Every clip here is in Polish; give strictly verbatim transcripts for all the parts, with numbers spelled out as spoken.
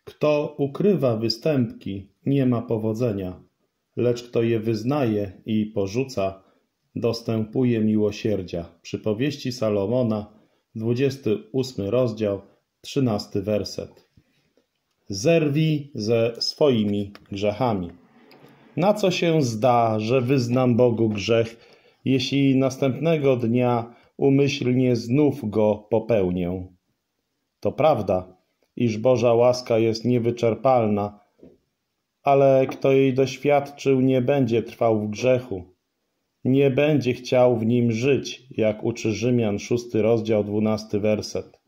Kto ukrywa występki, nie ma powodzenia, lecz kto je wyznaje i porzuca, dostępuje miłosierdzia. Przypowieści Salomona, dwudziesty ósmy rozdział, trzynasty werset. Zerwij ze swoimi grzechami. Na co się zda, że wyznam Bogu grzech, jeśli następnego dnia umyślnie znów go popełnię? To prawda, iż Boża łaska jest niewyczerpalna, ale kto jej doświadczył, nie będzie trwał w grzechu. Nie będzie chciał w nim żyć, jak uczy Rzymian, szósty rozdział, dwunasty werset.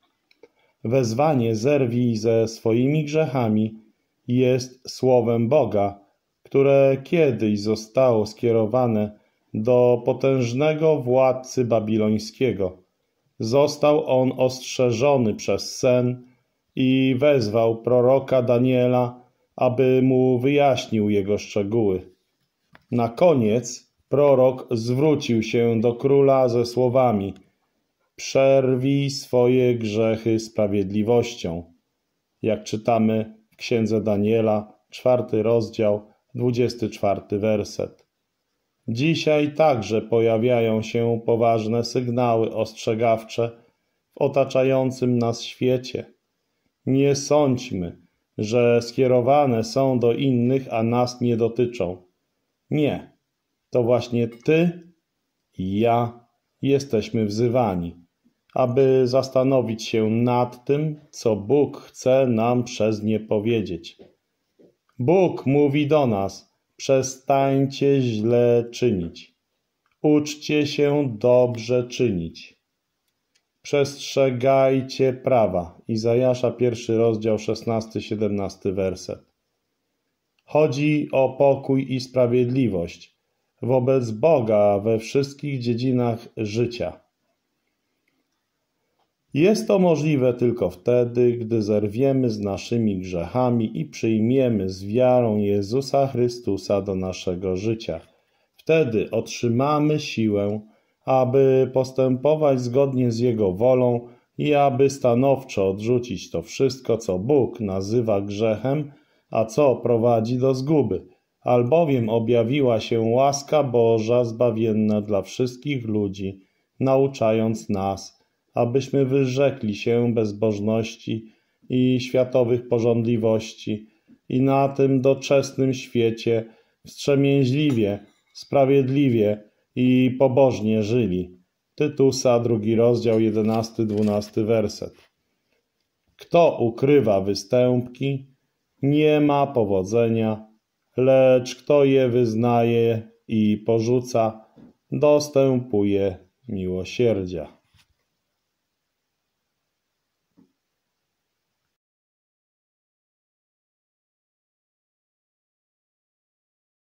Wezwanie zerwij ze swoimi grzechami jest słowem Boga, które kiedyś zostało skierowane do potężnego władcy babilońskiego. Został on ostrzeżony przez sen i wezwał proroka Daniela, aby mu wyjaśnił jego szczegóły. Na koniec prorok zwrócił się do króla ze słowami: przerwij swoje grzechy sprawiedliwością. Jak czytamy w księdze Daniela, czwarty rozdział, dwudziesty czwarty werset. Dzisiaj także pojawiają się poważne sygnały ostrzegawcze w otaczającym nas świecie. Nie sądźmy, że skierowane są do innych, a nas nie dotyczą. Nie, to właśnie ty i ja jesteśmy wzywani, aby zastanowić się nad tym, co Bóg chce nam przez nie powiedzieć. Bóg mówi do nas: przestańcie źle czynić. Uczcie się dobrze czynić. Przestrzegajcie prawa. Izajasza, pierwszy rozdział, szesnasty siedemnasty werset. Chodzi o pokój i sprawiedliwość wobec Boga we wszystkich dziedzinach życia. Jest to możliwe tylko wtedy, gdy zerwiemy z naszymi grzechami i przyjmiemy z wiarą Jezusa Chrystusa do naszego życia. Wtedy otrzymamy siłę, aby postępować zgodnie z Jego wolą i aby stanowczo odrzucić to wszystko, co Bóg nazywa grzechem, a co prowadzi do zguby, albowiem objawiła się łaska Boża zbawienna dla wszystkich ludzi, nauczając nas, abyśmy wyrzekli się bezbożności i światowych pożądliwości i na tym doczesnym świecie wstrzemięźliwie, sprawiedliwie i pobożnie żyli. Tytusa, drugi rozdział, jedenasty dwunasty werset. Kto ukrywa występki, nie ma powodzenia, lecz kto je wyznaje i porzuca, dostępuje miłosierdzia.